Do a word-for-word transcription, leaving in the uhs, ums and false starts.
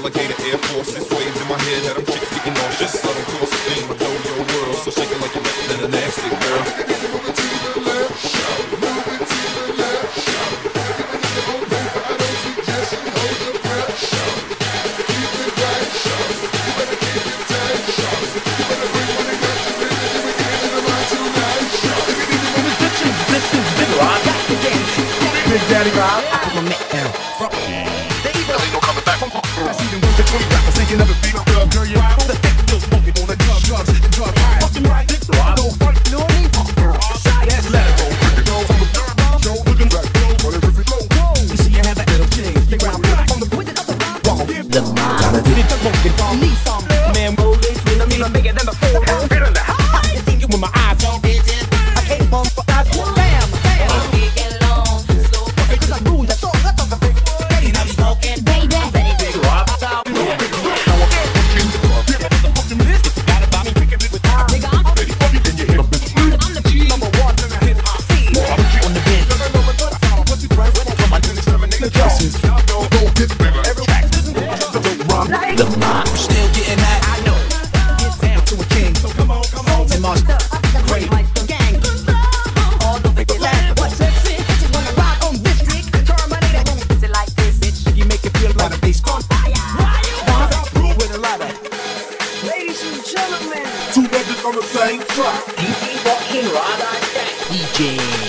alligator Air Force. This waves in my head that I'm chicks getting nauseous. Southern course of thing, my yo-yo world. So shake it like you're better than a nasty girl. Move it to the left, shout. Move it to the left, shout. If you don't move, I don't suggest you hold your breath, shout. Keep it right, shout. You better keep it tight, shout. You better bring what they got to bring it. We get in the right tonight, shout. If you need to move it, this is, this is Big Rob. Big Daddy Rob. I put my Mack down. They ain't no coming back from home. I see them with the twenty rappers thinking of a beat up club. Girl, you're out. The thing still smoking on the drugs, drugs, and drugs. Fucking right, Big Rob. No front, no need. That's let it go. Bring it go from the dirt. Show looking back. Go, but if it's low. You see, you have that little king. Big Rob, on the with it up the rock. The mind. Gotta get it to smoking. Don't need some. Man, roll it. I mean, I'm bigger than the four. Bigger than the high. You think you with my eyes on bitches. I can't bump for that. Bam, bam. I'm big and long. Slow. It's like rules. That's all. That's all. And I'm smoking. Baby. Big Rob. The mob still getting that. I know. Get down to a king. So come on, come on. And march up the great gang. All the wicked land. What's sexy? Just wanna ride on this dick. Terminator don't spit it like this. Bitch, you make it feel like a bass on fire. With a lot of ladies and gentlemen. Two legends on the same track. D J walking right on that. D J.